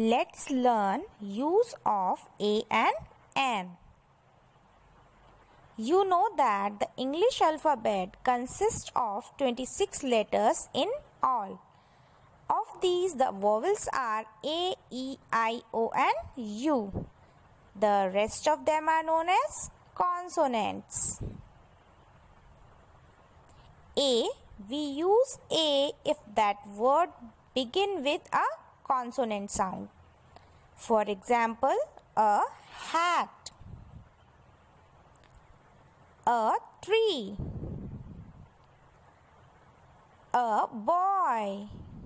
Let's learn use of a and an. You know that the English alphabet consists of 26 letters in all. Of these, the vowels are A, E, I, O and U. The rest of them are known as consonants. A, we use A if that word begin with a consonant sound. For example, a hat, a tree, a boy,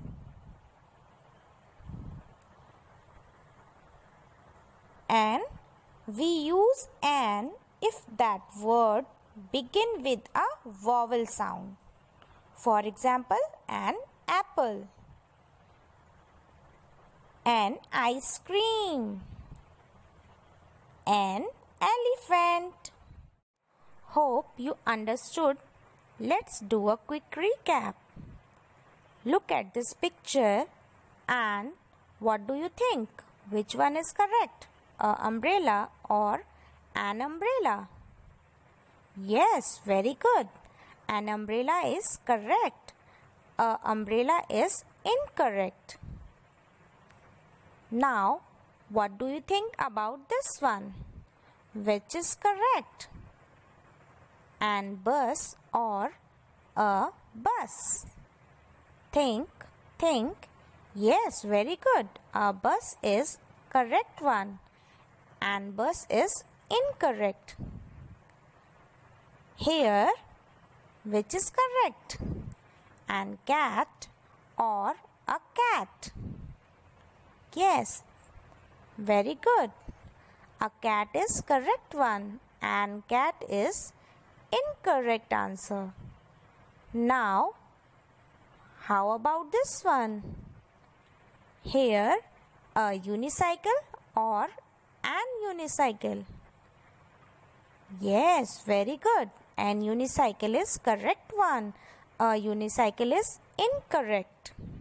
and we use an if that word begin with a vowel sound. For example, an apple, an ice cream, an elephant. Hope you understood. Let's do a quick recap. Look at this picture and what do you think? Which one is correct? An umbrella or an umbrella? Yes, very good. An umbrella is correct. An umbrella is incorrect. Now, what do you think about this one? Which is correct? An bus or a bus? Think. Yes, very good. A bus is correct one. An bus is incorrect. Here, which is correct? An cat or a cat? Yes, very good. A cat is correct one. An cat is incorrect answer. Now, how about this one? Here, a unicycle or an unicycle? Yes, very good. An unicycle is correct one. A unicycle is incorrect.